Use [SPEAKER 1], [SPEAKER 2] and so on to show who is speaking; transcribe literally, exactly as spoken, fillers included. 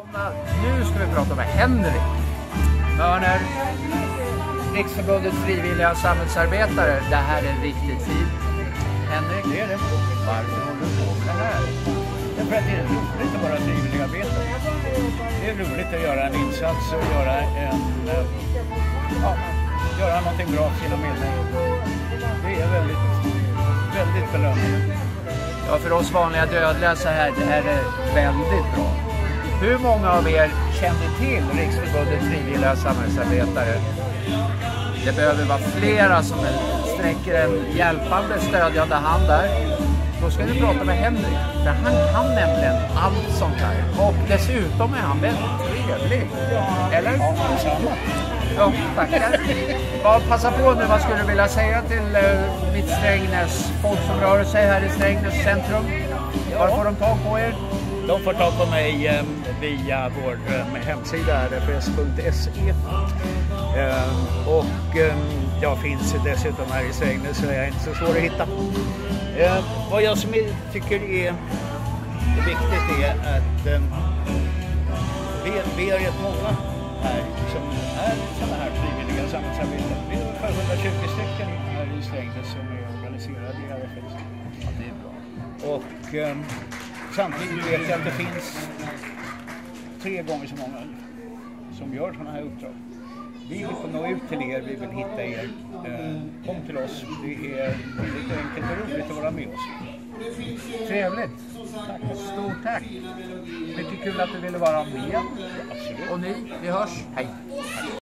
[SPEAKER 1] välkomna. Nu ska vi prata med Henrik Mörner, Riksförbundets frivilliga samhällsarbetare. Det här är riktigt fint. Henrik,
[SPEAKER 2] Det är det.
[SPEAKER 1] varför håller du på med det här?
[SPEAKER 2] Därför att det är roligt att vara frivilligarbetare. Det är roligt att göra en insats och göra en, ja, göra någonting bra för sina medmänniskor. Det är väldigt, väldigt belönande.
[SPEAKER 1] Ja, för oss vanliga dödliga så här, det här är väldigt bra. Hur många av er känner till Riksförbundets frivilliga samhällsarbetare? Det behöver vara flera som sträcker en hjälpande, stödjande hand där. Då ska vi prata med Henrik, för han kan nämligen allt sånt här. Och dessutom är han väldigt trevlig. Eller?
[SPEAKER 2] Ja, detsamma.
[SPEAKER 1] Ja, tackar. Ja, passa på nu, vad skulle du vilja säga till uh, mitt Strängnäs? Folk som rör sig här i Strängnäs centrum. Var får de tag på er?
[SPEAKER 2] De får ta på mig eh, via vår eh, hemsida r f s punkt s e. Eh, och eh, jag finns dessutom här i Strängnäs, så jag är inte så svår att hitta. Eh, vad jag som är, tycker är viktigt är att eh, vi, vi är rätt många här som är sådana här frivilliga samhällsarbetare. Vi är ungefär hundratjugo stycken här i Strängnäs som är organiserade i R F S.
[SPEAKER 1] Ja, det är bra.
[SPEAKER 2] Och eh, samtidigt vet jag att det finns tre gånger så många som gör sådana här uppdrag. Vi vill nå ut till er, vi vill hitta er. Eh, kom till oss, det är väldigt enkelt och roligt att vara med oss.
[SPEAKER 1] Trevligt. Tack. Stort tack. Mycket kul att du ville vara med.
[SPEAKER 2] Absolut.
[SPEAKER 1] Och ni, vi hörs. Hej.